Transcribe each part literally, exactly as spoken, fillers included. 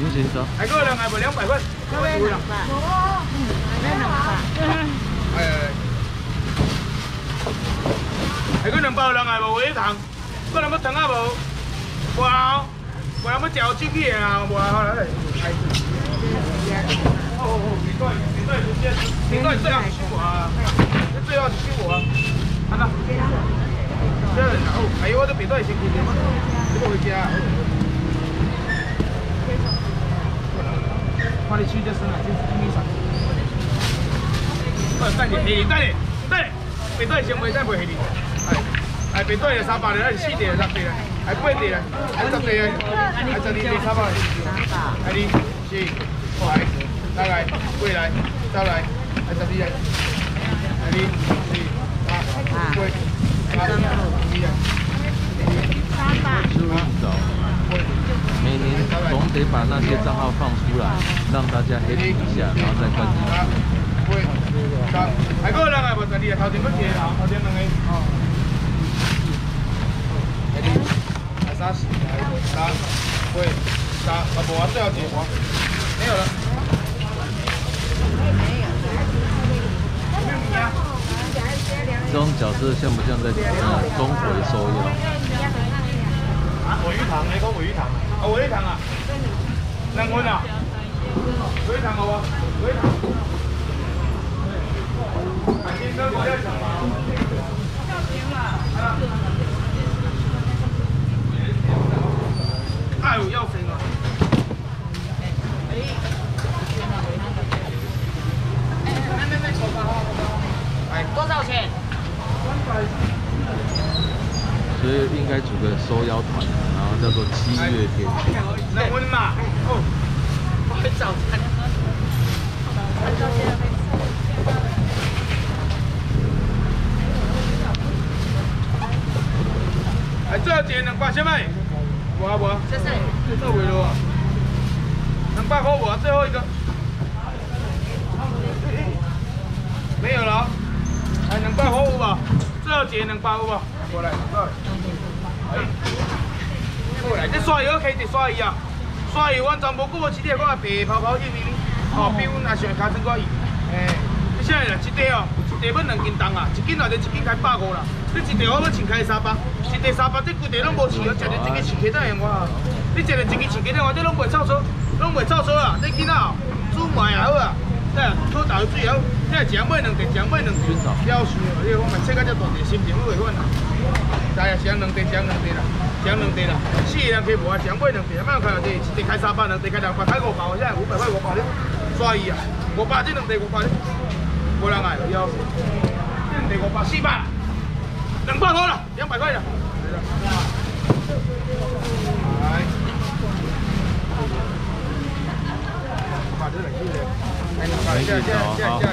您先走。 还个人还不两百块，两百两百，两百。哎，还个两包人还无尾糖，个人要糖啊无？无啊，无人要嚼进去啊，无啊，好来来。哦哦，别对，别对，直接，别对最后是我啊，你最后是我啊，看到？这然后还有我都别对先去点嘛，你不回家。 看你手只酸啊，真是紧上。好，等下，下等下，等下，白带先卖，再卖下哩。哎，哎，白带就三百了，还是四地了，六地了，还八地了，还十地了，还十二地三百了。还你四来，再来，过来，再来，还十二个。还你四八八八十二。三百。 每年总得把那些账号放出来，让大家 happy 一下，然后再关进去。 还个人还无十二个，头前要一个，头前两个。哦。还三十，三，八，三，啊无啊，最后一个，没有了。 这种角色像不像在呃中回收腰？ 尾鱼塘，你讲尾鱼塘啊？啊，尾鱼塘啊，两份啊，尾鱼塘好啊，尾鱼塘。海鲜跟我要讲嘛。爱有要生啊。哎，妹妹手吧。哎，多少钱？三百。 所以应该组个收腰团，然后叫做七月天。 能温嘛？哦，我去早餐。哎，最后一个两百什么？无啊无啊。谢谢。这尾路啊。两百块无啊，最后一个。没有了。哎，两百块有无？最后一个两百有无？过来，过来。 过来，这刷鱼可以直刷鱼啊！刷鱼完全无过一日，我白泡泡去咪咪，哦，比阮若想加整寡鱼，诶，你啥啦？一袋哦，一袋要两斤重啊，一斤内底一斤开百五啦。你一袋我要请开三百，一袋三百，这规袋拢无饲哦，食着一个饲鸡蛋用我啊！你食着一个饲鸡蛋我，这拢袂臭臊，拢袂臭臊啊！你囡仔哦，煮糜也好啊，对啊，土豆水也好，你若一人买两袋，一人买两袋，了事哦，你讲嘛切到遮大袋，心情要袂稳啊！ 知啊，一人两袋，一人两袋啦，一人两袋啦。四个人开无啊，一人买两袋，莫开两袋，一袋开三百，两袋开两百，开五百，现在五百块五百了，刷伊啊，五百这两袋五百了，无人爱了，要这两袋五百四百，两百块了，两百块了。来，把这两斤的，哎，来，这这这这，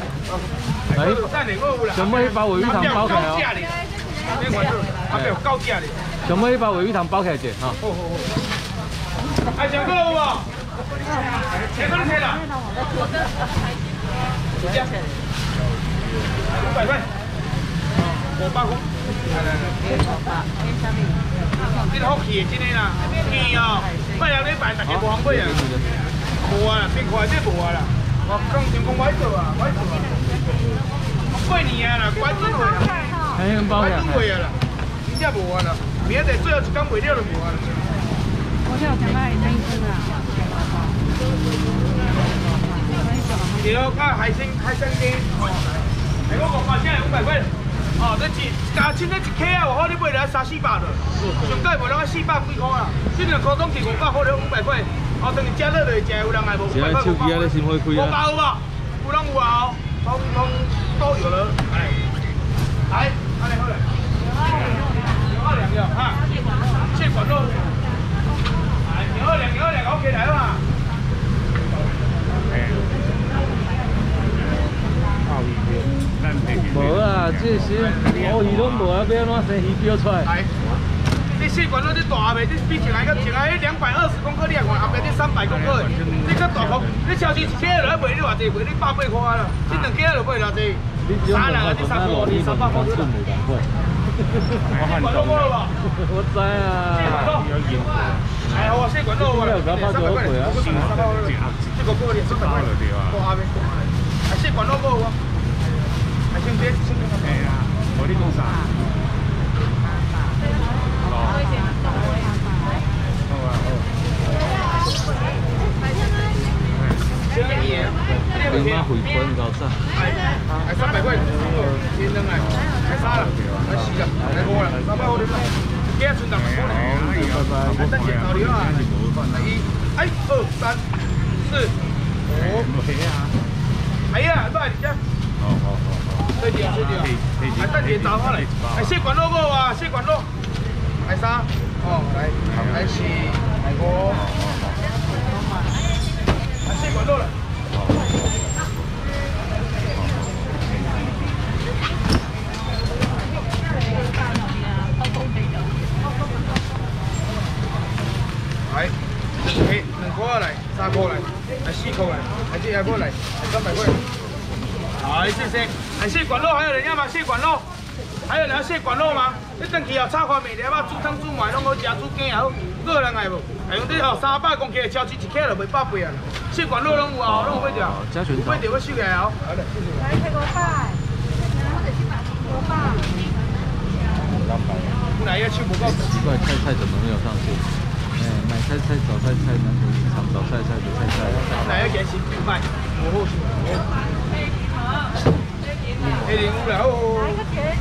哎， 想买一包尾鱼汤包起来哦。 啊，有高价的。 想买一包尾鱼汤包起来者，哈。 好好好。哎，上课有无？钱哪里钱啦？几只？五百块。五百块。来来来。这个好气的，真的啦。气哦，拜六礼拜大家无通买啊。无啊，变快这无啊啦。我讲成功歹做啊，歹做啊。过年啊啦，关准会啊。 哎，包起来。 关准会啊啦。 真正无啊啦，明仔最后一天卖了就无啊啦。 我这有想买生吃的。 对，啊海鲜海鲜羹，哦，哎我五百，现在五百块，哦，这一加凊这一克啊，我好你买来三四百了，上盖卖啷个四百几块啦，这两颗总是五百块了五百块，哦，等于加热就会食，有人爱无？五百块五百块。五百有无？有人有啊，通通都有了，哎，来，安尼好嘞。 牛二两个哈，切管肉，哎，牛二两，牛二两 ，OK 来嘛。 无啊，这些乌鱼拢无啊，要安怎生鱼标出来？ 来，这细管肉这大袂，这比前来个前来两百二十公克，你啊看后边这三百公克的，这较大颗，你超市一克来卖你偌济？卖你百八块啦，这两克就卖偌济？三两个这三百块，你三百块了。 我很重。我知啊。有盐。 哎，我四管肉啊，三百块，三百块，这个锅里三百块，锅阿边，啊四管肉锅我，啊先别先别。哎呀，我你讲啥？哦。好啊好。 跟妈回本搞啥？ 哎，三百块，天灯哎，太傻了，太死了，太多了，三百块的。 幾多寸大麥過嚟？拜拜，等陣到了啊！一、哎、二、三、四、五，係啊，都係而家。好好好好。對住啊，對住啊！係等陣走開嚟。係四管肉嗰個啊，四管肉。係三，哦，嚟，係四，係五，係四管肉啦。 係，兩兩個嚟，三個嚟，係四個嚟，係這兩個嚟，係三百塊。係，謝謝。係四管肉，還有人要嗎？四管肉，還有人要四管肉嗎？你等期哦，炒飯麵條啊，煮湯煮糜，攏好食，煮羹也好，個人愛無？係用啲哦，三百公克的超市一克就賣百八啊。四管肉攏有哦，攏有買着。加全套。買着我收起來哦。好嘞，謝謝。來，睇個百，個百。不然要去不夠。 奇怪，菜菜怎麼沒有上去？ 哎，买菜菜、早菜菜、南头市场早菜菜的菜菜。 哪一件是卖？我好是。一零五了哦。哪一个钱？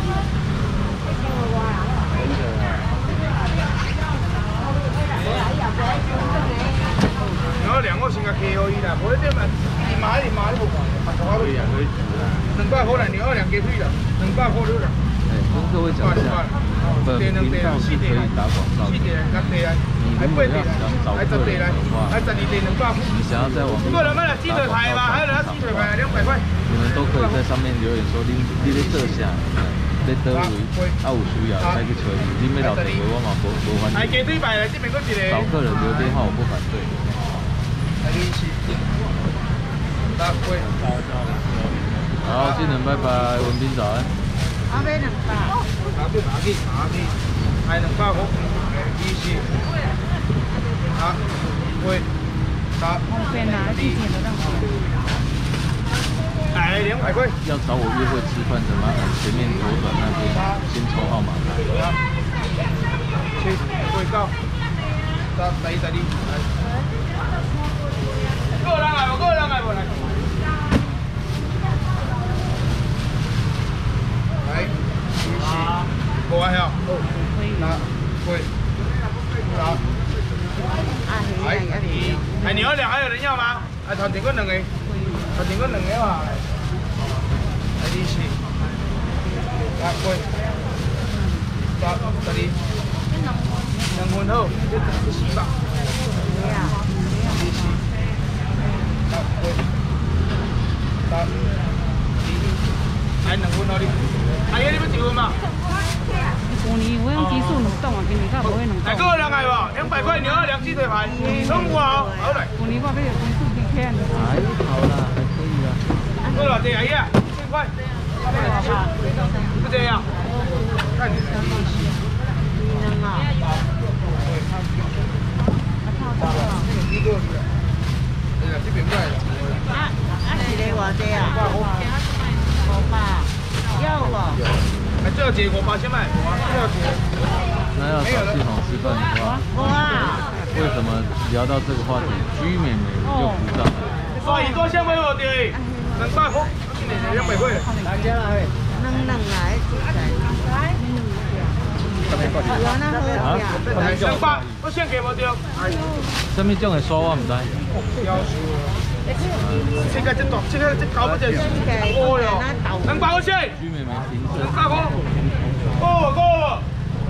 然後兩個先個 K 可以啦，無一點嘛，你買你買都無關，八十塊可以啊，可以兩百塊啦，你二兩雞腿啦，兩百塊了啦。 哎，跟各位講一下。 本頻道是可以打廣告的。你如果要想找客人的話，你想要在網絡上打廣告，你們都可以在上面留言說你你在這下，在倒位，啊有需要再去找你。你要留電話我嘛無無反對。找客人留電話我不反對。好，技能拜拜，文斌早安。 阿妹兩百， 阿妹麻記麻記，係兩百個，二十，啊，會，十，哎，兩百塊。 要找我約會吃飯的麻煩前面左轉那邊先抽號碼牌。 七，會到，十，十一，十二，個人來無？個人來無來？ 來，五啊條，拿，會，拿，來，係牛兩，還有人要嗎？係頭前嗰兩個，頭前嗰兩個嘛，係二四，來會，十，十二，兩份好，一四百，二四，來會，十，係兩份好啲。 哎呀，你要一份嘛？ 去年我用技術兩檔啊，今年較無迄兩檔。 來，個人來無？兩百塊牛二兩雞腿排，中午好，好來。 去年我買有技術幾千。 還好啦，還可以啦。 多少錢？阿姨啊，千塊。不這樣。看你。能啊。呢個。哎呀，這邊賣。啊啊，是你話這啊？五百。 要不？哎，这姐我八千卖，这姐。 那要找系統吃飯的話， 哇！ 為什麼聊到這個話題，居美美就鼓掌了？ 所以多香味我哋，兩百塊，兩百塊。大家來。能能來，來。 啊？ 兩百，我先給我掉。 什麼種的刷我唔知。 這個這多，這個這搞不着，哦喲，兩百塊錢。 居美美停車。 兩百塊。哦哥。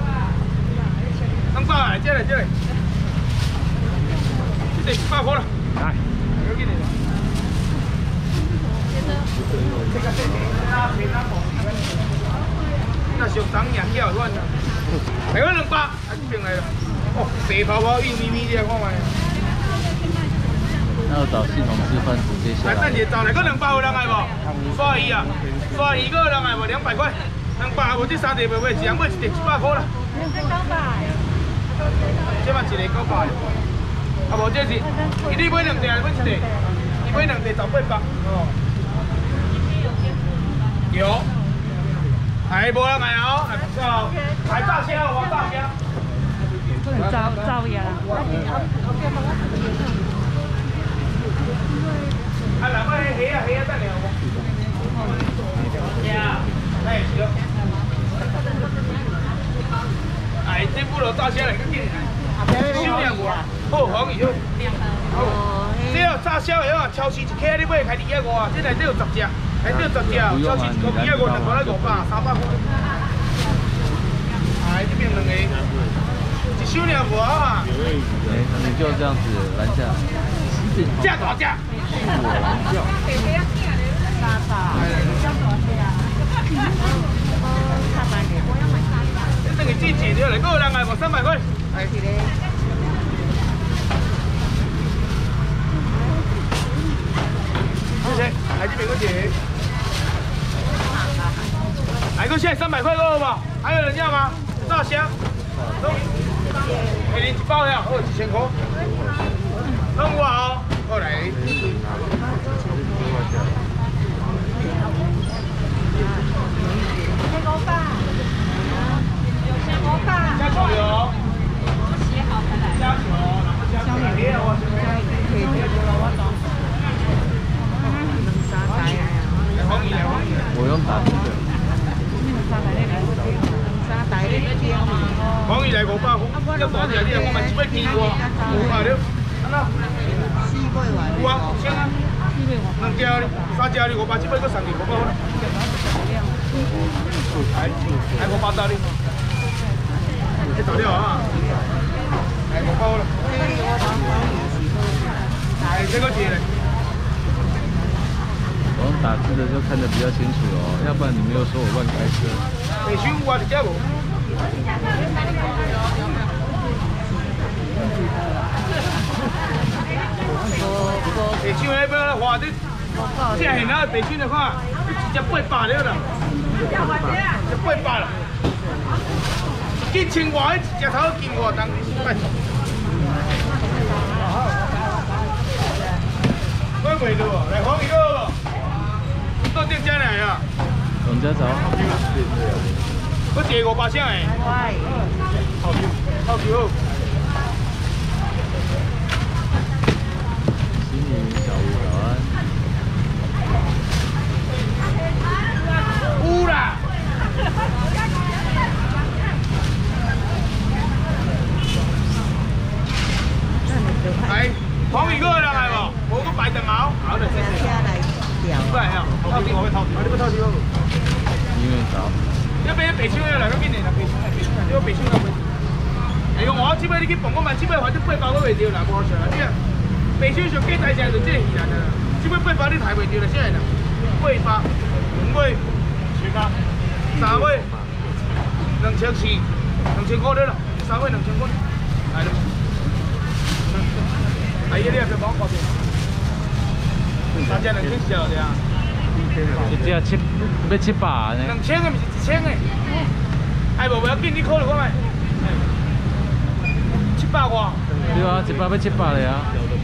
兩百，這來這來。這一百塊了。來。這個這個，那錢那冇。那小張羊要亂了。還有兩百，啊這邊來了。哦，白泡泡玉咪咪的，看嘛。 那要找系統吃飯直接下來。 來，等下找來個兩百有人來無？刷魚啊，刷魚個有人來無？兩百塊，兩百我這三碟袂買，一人買一碟一百塊啦。兩百九百。 这嘛一个九百，啊无这是，你买两袋还是买一袋？你买两袋十八百。哦。有。哎，无人来哦，哎不错哦，还炸虾哦，炸虾。 不能招招呀。 啊，两块虾啊虾啊，等下无？虾，哎行。哎，这不如炸虾来个点。少两外，好黄鱼。哦。这个炸虾的啊，超市一克你买开二百五啊，这内底有十只。 哎，这十只啊，超市一个二百五，两个来五百，三百块。哎，这边两个，一手两无啊。 哎，你就这样子拦下。 这大只。这个季节就来，个人来无三百块。哎，是嘞。谢谢，来这边个姐。 来个现在三百块够了吧？还有人要吗？炸虾，给你一包呀，哦，一千块。弄我哦，过来。鲜锅巴，有鲜锅巴。加酱油。写好才来。加油，然后加酱油。可以可以，我懂。能杀仔啊？黄鱼，黄鱼。 我用打字的。 黄鱼来五百块，要大只你我嘛一百几块，五百了，安那？四百块。有啊，千啊。两只哩，三只哩五百，这摆搁送你五百块。来，来五百刀哩。这大料啊！来五百了。来这个几嘞？ 我用打字的就看得比较清楚哦，要不然你没有说我乱开车。 北区有啊，你家无？北区那边花的，这现在北区的话，直接八百了啦，就八百了。一千外一只头斤外当，拜托。快袂到哦，来黄鱼个。 到店家来啊！ 农家早。 我一个五百箱诶。喂。好球，好球。 新年小屋早安。 有啦。来，黄鱼哥来来无？无个白蛋毛，好的，谢谢。 对呀，套题我会套题，你不套题我。 因为早。 要边北区要来个边呢？北区来，北区来，要北区来。哎呦，我这边你去帮我买，这边反正八包都袂着啦，无好笑啦。你啊，北区上几大只就这个鱼啦，这边八包你抬袂着啦，现在啦，八包，两尾，三尾，两千四，两千块了啦，三尾两千块，来了。哎呀，你也别帮我搞定。 大家两千小的啊， 一只七要七百呢。 两千的，不是一千的。哎，无不要紧，你考虑看卖。七百块。 对啊，一百要七百的啊。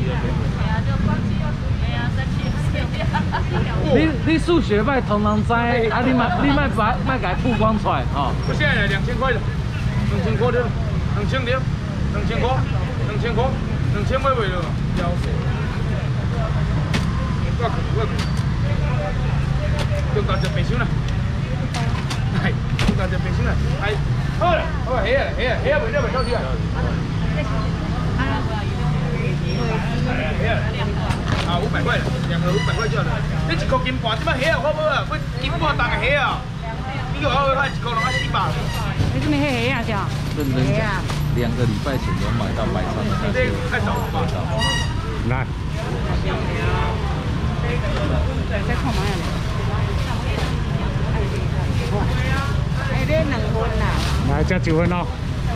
你你数学歹，同人知，啊你莫你莫把莫甲曝光出来吼。 我现在来两千块了，两千块了，两千了，两千块，两千块，两千买袂了，要死。 我我用到这白箱啦，哎，用到这白箱啦，哎，好了，好了，黑啊，黑啊，黑啊，袂了，袂着去啊。黑啊，啊，五百块了，两个五百块就好了。你一箍金半，这摆黑啊，好无啊？我金半当个黑啊，你个我看一箍拢啊四百。 你这边黑黑啊，叫？ 认真讲，两个礼拜前有买到摆上的那些太少了吧？ 来。 再看嘛呀？ 哎，这两份啦。 来，这九份哦。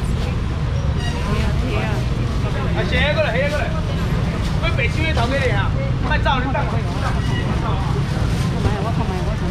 啊，写过来，写过来。我北区的头给你啊，卖照你当。看嘛呀？我看嘛呀？我看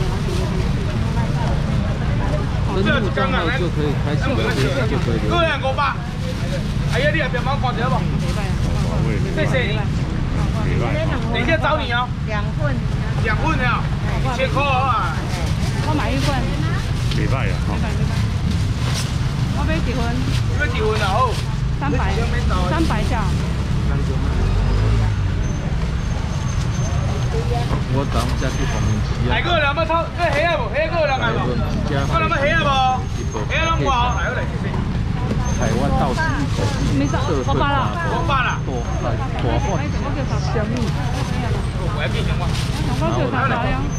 嘛。 登录账号就可以开始，就可以了。 个人五百。 哎呀，你也别忙看着好不？谢谢你。等一下找你哦。 两份。 两份啊，一千块啊。 我买一份。 礼拜啊，好。 我买几份？ 你要几份啊？好。 三百。三百价。 我昨下去黄明市啊。 来个人要偷，这虾啊无？虾个人来无？我人要虾啊无？虾拢我，来来谢谢。 台湾道士一口气，色色大我罢了。 多大大货香蜜。 我要记上我。 我叫啥啥呀？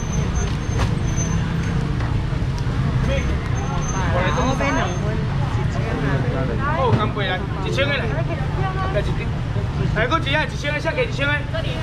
我买两份，一千啊。 好，干杯来，一千个来，来一斤。来个一啊，一千个，下给一千个。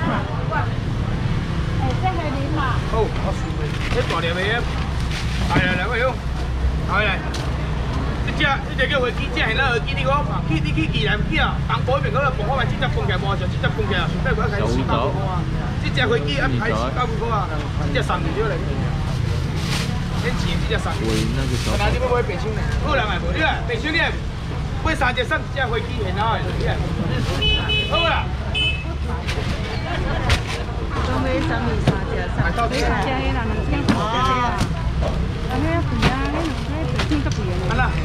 哎，这系你嘛？ 好，我输的，这大粒的啊。来来来，我用，来来。这只这只叫飞机，这是咱飞机，你讲去你去宜兰去啊，东部那边嗰个部，我买这只封起来无像，这只封起来顺便我开始四百块啊。这只飞机啊，开四百块啊，这只三年了嘞。先钱这只三年。哪你要买白手呢？好人来无？你来白手你来，买三只送一只飞机，现在来，你来。好啦。 我买三米三只送。 买到底啦。 加一啦，两千块啊。啊，那要贵啊，那那那挺贵的。 好啦。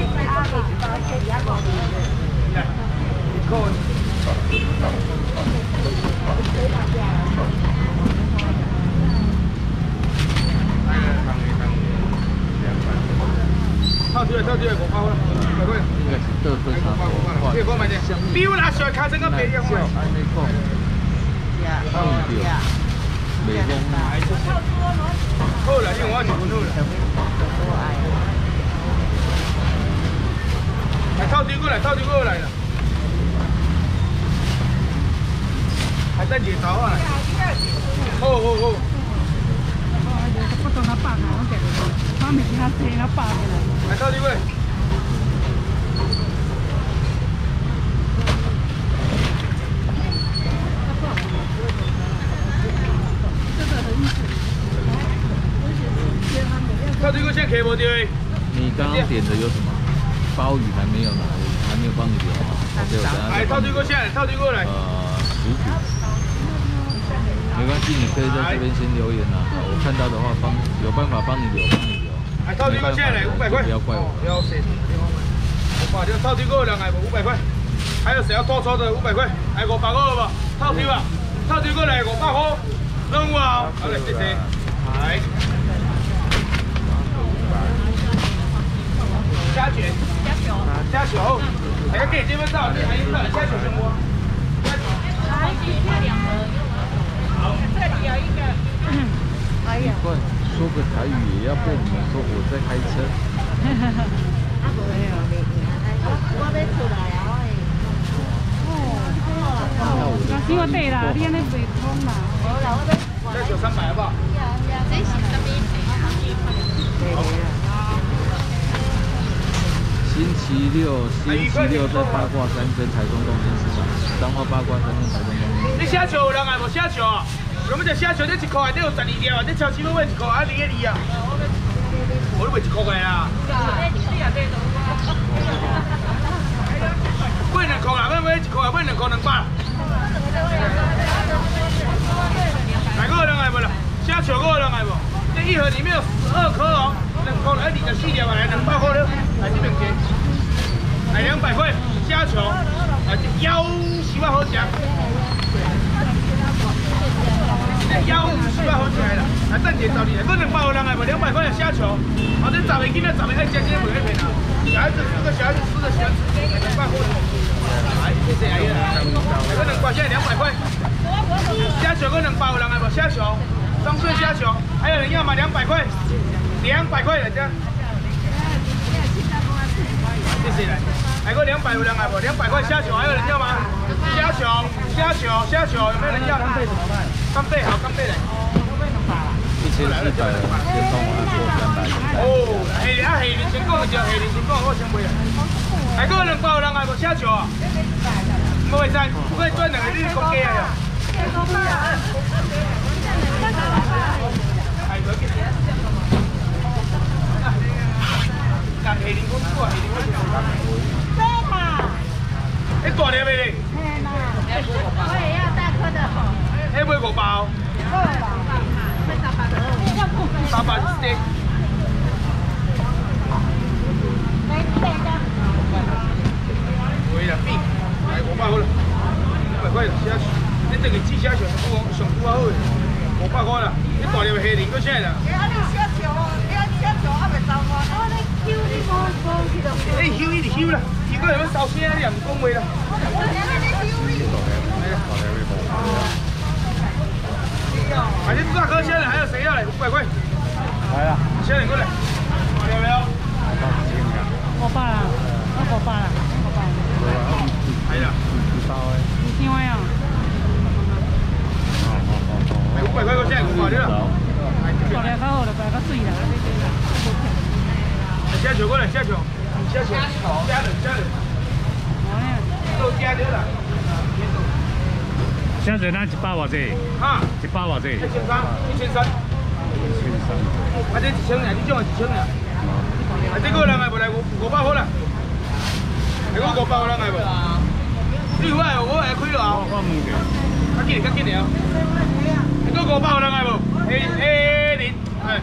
来，一扣。套出来，套出来，五百块，五百块。 应该是得分差多。 这个买的，比我拿小卡车个便宜好。 安尼讲，放掉，袂讲。 好啦，因为我一分好啦。来套丢过来，套丢过来了。还等热头啊！好好好。 我当他爸啊，我给他，他没给他钱，他爸给他。 来套丢过来。套丢过现在开无掉诶。 你刚刚点的有什么？鲍鱼还没有拿，还没有帮你留啊。 来，套丢过现在，套丢过来。 呃，薯饼。没关系，你可以在这边先留言啊。我看到的话，帮有办法帮你留，帮你留。 来，套丢过现在来五百块。 不要怪我。 不要谢。我把这套丢过两来五百块。还有谁要多抽的五百块？来五百块了吧？套丢啊！套丢过来五百块。任务啊！好嘞，谢谢。来。虾卷。虾球，还要给这边照，这还有虾球什么？虾球。来，两盒。好，这里有一个。 哎呀， 说个台语也要被你们说我在开车。 啊无没有，我要出来啊！ 哦，那是我对啦，你安尼袂通啦。 好啦，我要。 虾球三百好不好？ 这是什么？ 星期六，星期六在八卦山跟台中东京市场，彰化八卦山跟台中东京。 你虾球有人爱无？虾球啊，有冇只虾球？你一块内底有十二条啊？你超市要买一块，啊，二个二啊？我都卖一块个啦。买两块啦，买买一块，买两块两百。哪个人爱无啦？虾球个人爱无？这一盒里面有十二颗哦，两块来二十四条来两百块了，来这边给。来两百块虾球，啊，腰十万好食，腰十万好食啦，啊，等下找你来，我两百有人来无？两百块的虾球，啊，这十个囡仔十个爱吃，今天不会骗啦。小孩子四个，小孩子四个喜欢吃，两百块。来，谢谢阿姨啦。来个两百，现在两百块。虾球个两百有人来无？虾球，双穗虾球，还有人要吗？两百块，两百块来着。谢谢来，来个两百有人来不？两百块虾球，还有人要吗？虾球，虾球，虾球，有没有人要？干贝怎么办？干贝好，干贝来。 一千四百，先帮我按过三百。 哦，系啊系，你先讲就系，你先讲，我先买啊。来个两百有人来不？虾球啊？唔会使，不可以赚两个你公鸡啊。系佢嘅。但係你嗰個係你嗰個。 大粒的嘞？ 嘿啦，我也要大颗的吼。 迄买五包。 好啦，买三百多。 三百一的。 来这个。 对啦，比来五百好了，五百块了，写，你等于记写上好上拄啊好诶，五百块啦，你大粒的虾仁搁啥啦？ 哎，你写条哦，你写条还袂收我。我咧抽你无无去着。 哎，抽伊就抽啦，如果有要收声，你也唔讲话啦。 我今日咧抽你。 啊，你大颗虾仁还有谁要来？五百块。 来啦， 虾仁过来，有没有？ 五百啦，我五百啦，五百。 係啦。 唔收誒。 唔收啊！ 五百塊個先係五百啲啦。 大粒較好，就大較水啦，呢啲啦。 蝦條過來，蝦條，蝦條，蝦仁，蝦仁。都加咗啦。 虾仁咱一百偌濟？ 啊， 一百偌濟？ 一千三，一千三。 一千三。 啊，這一千呀，呢種係一千呀。啊，這個人係無來五五百好啦。係嗰五百個人係無？你我係我係開咗啊。 我我問佢。 較緊較緊嚟啊！係嗰五百個人係無？誒誒，你係。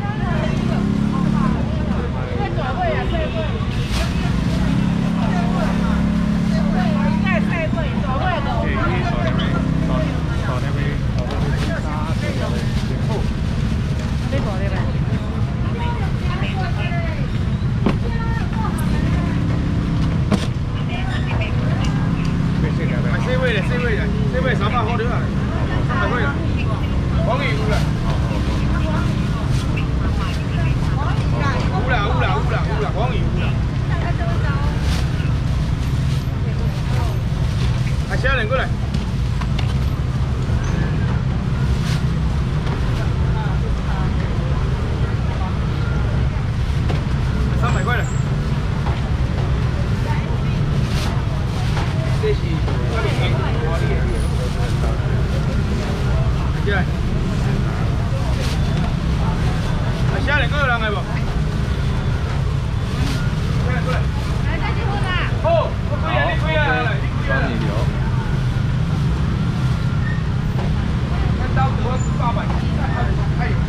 四位嘞，四位嘞，四位三百好啲啊，三百塊啦，黃魚有啦，有啦有啦有啦有啦，黃魚有啦。啊，蝦仁過來。三百塊啦。這是。進來，啊，蝦仁嗰個人係無？蝦仁過來。來，再結婚啦！好，我開啊，你開啊，來，你開啊。幫你留。看到我八百，還有。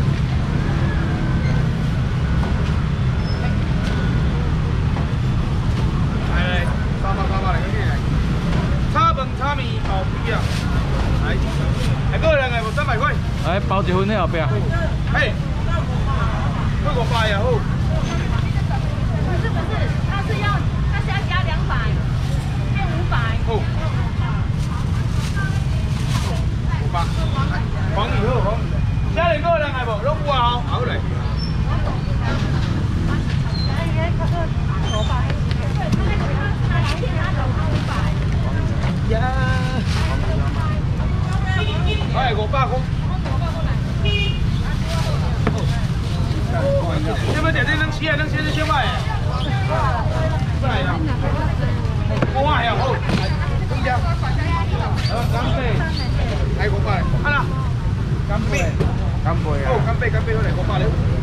來來，三百三百來，趕緊來。炒飯炒麵包皮啊！來，係嗰個人係無三百塊。 來包一份喺後邊。 嘿，嗰個百呀好。 不是不是，他是要他是要加兩百，變五百。 好。五百。黃魚好，黃魚。蝦仁嗰個人係無？攏有啊，好嚟。呀！我係五百塊。這麼點這能切能切是千塊？不來呀？我話呀好，增加。干貝，嚟五百，看啦。干貝，干貝啊！哦，干貝干貝，我嚟五百了。